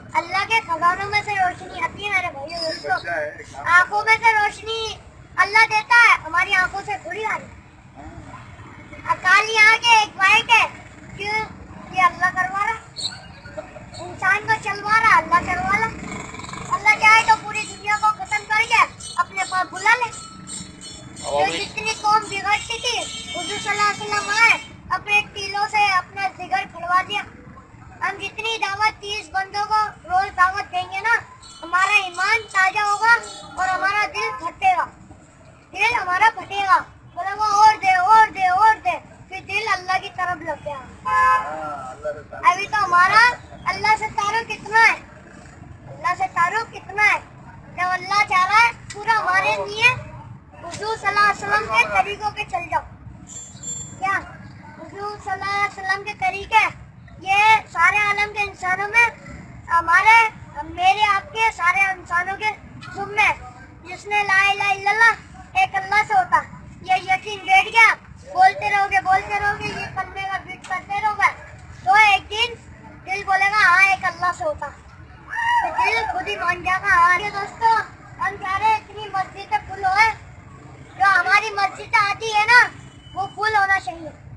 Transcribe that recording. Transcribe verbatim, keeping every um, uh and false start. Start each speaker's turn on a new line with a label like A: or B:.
A: अल्लाह के खजानों में से रोशनी आती है मेरे भाइयों दोस्तों। आंखों में से रोशनी अल्लाह देता है, हमारी आंखों से थोड़ी आ रही। काली आंखें एक वाइट है, क्यों? ये अल्लाह करवा रहा, इंसान को चलवा रहा, अल्लाह करवा रहा। अल्लाह चाहे तो पूरी दुनिया को खत्म करके अपने पास बुला ले। तो जितनी कौम बिगड़ती थी, हुजूर सल्लल्लाहु अलैहि वसल्लम आए, अपने टीलों से अपना जिगर खड़वा दिया। हम जितनी दावत तीस बंदों को रोज दावत देंगे ना, हमारा ईमान ताजा होगा और हमारा दिल फटेगा, दिल हमारा फटेगा। बोलेगा और दे और दे और दे, फिर दिल अल्लाह की तरफ लग गया। अभी तो हमारा अल्लाह से तारुफ कितना है, अल्लाह से तारुफ कितना है। जब अल्लाह चाह रहा है पूरा हमारे लिए हुजूर सल्लल्लाहु अलैहि वसल्लम के तरीकों पे चल जाओ। क्या हुजूर सल्लल्लाहु अलैहि वसल्लम के तरीके ये सारे आलम के इंसानों में, हमारे मेरे आपके सारे इंसानों के जुम्मे, जिसने ला इलाहा इल्लल्लाह एक अल्लाह से होता, ये यकीन बैठ गया, बोलते रहोगे बोलते रहोगे, ये कलमे का बीट करते रहोगे, तो एक दिन दिल बोलेगा हाँ एक अल्लाह से होता, तो दिल खुद ही मान जाएगा। हाँ ये दोस्तों, हम चाह रहे इतनी मस्जिदें फुल होए, जो हमारी मस्जिद आती है ना वो फुल होना चाहिए।